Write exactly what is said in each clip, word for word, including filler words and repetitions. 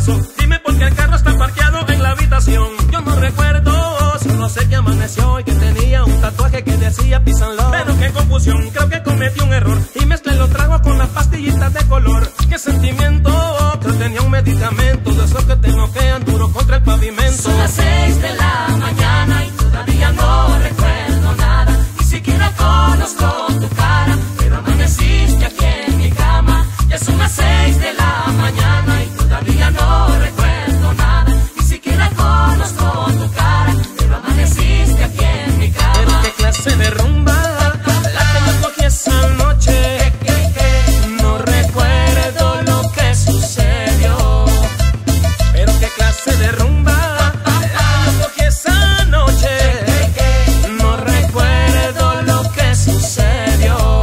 pasó? Dime por qué el carro está parqueado en la habitación. Yo no recuerdo, solo sé que amaneció y que tenía un tatuaje que decía Peace and Love. Pero qué confusión, creo que cometí un error y mezclé los tragos con las pastillitas de color. Qué sentimiento, creo que tenía un medicamento de esos que te noquean duro contra el pavimento. Son las seis de la mañana y todavía no recuerdo nada. Ni siquiera conozco tu cara, pero amaneciste aquí en mi cama. Ya son las seis de la mañana y todavía no recuerdo nada. Ni siquiera conozco tu cara, pero amaneciste aquí en mi cama. Pero qué clase de rumba la que yo cogí esa noche. No recuerdo lo que sucedió. Pero qué clase de rumba la que yo cogí esa noche. No recuerdo lo que sucedió.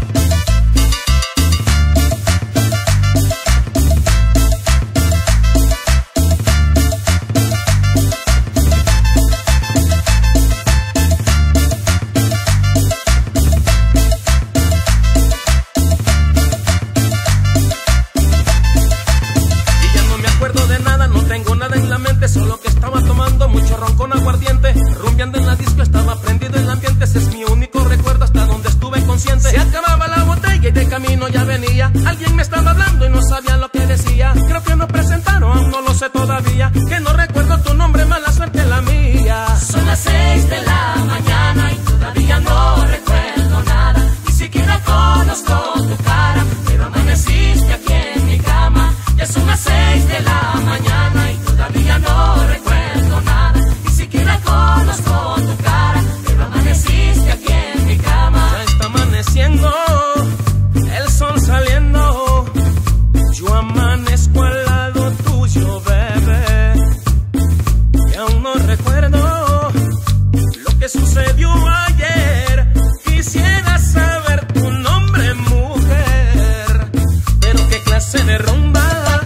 Y ya no me acuerdo de nada, no tengo nada en la mente, solo que estaba tomando mucho ron con aguardiente. Rumbeando en la disco, estaba prendido el ambiente. Ese es mi único recuerdo hasta donde estuve consciente. Se acababa la botella y de camino ya venía. Alguien me estaba hablando y no sabía lo que decía. Creo que nos presentaron, aún no lo sé todavía. Que no recuerdo tu nombre, mala suerte la mía. Son las seis de la mañana y todavía no recuerdo nada. Ni siquiera conozco tu cara, pero amaneciste aquí en mi cama. Ya son las seis de la mañana y todavía no recuerdo nada. Ni siquiera conozco tu cara, pero amaneciste aquí en mi cama. Ya está amaneciendo, el sol saliendo. Yo amanezco al lado tuyo, bebé. Y aún no recuerdo lo que sucedió ayer. Quisiera saber tu nombre, mujer. Pero qué clase de rumba